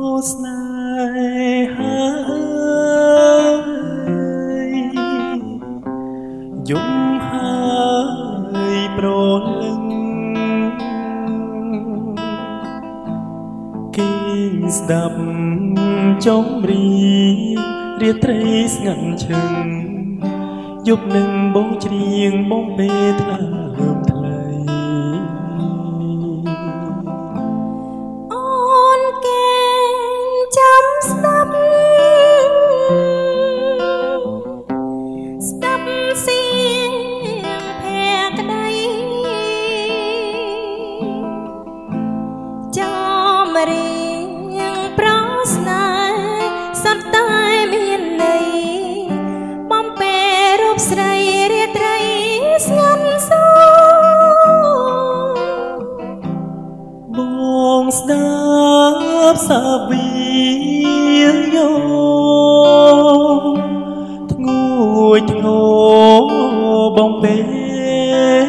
ស្នេហាយំហើយប្រលឹងគេស្ដាប់ចម្រៀងរាត្រីស្ងាត់ឈឹងយប់នឹងបងច្រៀងបងពេលថ្លើមថ្លៃអូនគេចាំស្ដាប់សៀងភក្តីចំរៀងប្រស្នេហ៍សត្វតែមានន័យបំពេលរូបស្រីរាត្រីស្ងាត់សួរបងស្ដាប់សាវីយោធ្ងួយធ្ងរបងពេល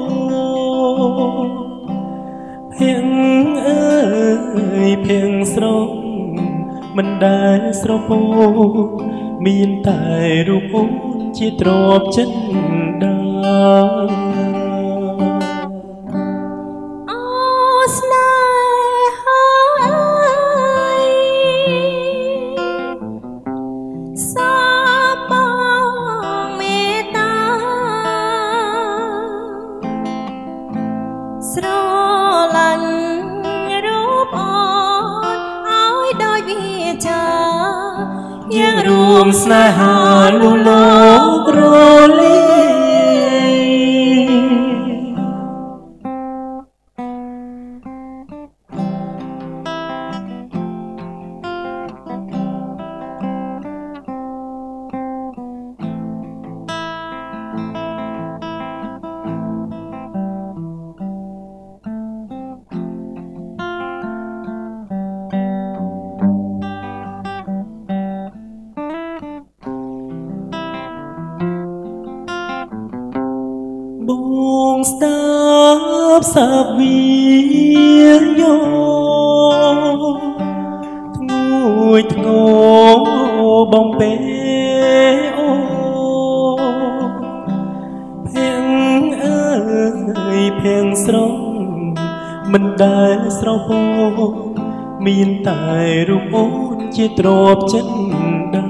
ភៀងអើយភៀងស្រងមិនដែលស្រពោមានតែរូបអូនជាទ្រព្យចិនដាអូស្នេហាសាបងមេត្តាស្រឡាញ់រូបអូនឲ្យដោយវាចាយើងរួមស្នេហាលូលោករលីបងស្ដាប់សាវីយោធ្ងួយធ្ងរបងពេលអូភៀងអើយភៀងស្រងមិនដែលស្រពោមានតែរូបអូនជាទ្រព្យចិនដា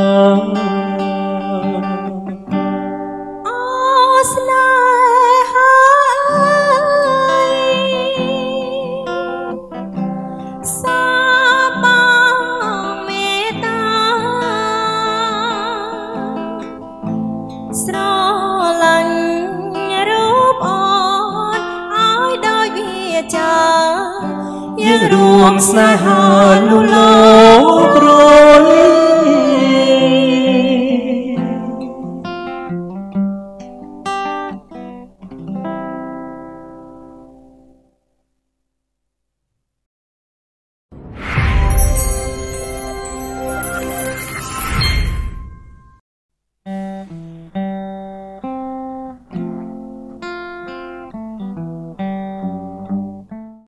ស្នេហាសាបងមេត្តាស្រឡាញ់រូបអូនឲ្យដោយវាចាយើងរួមស្នេហាលូលោករលី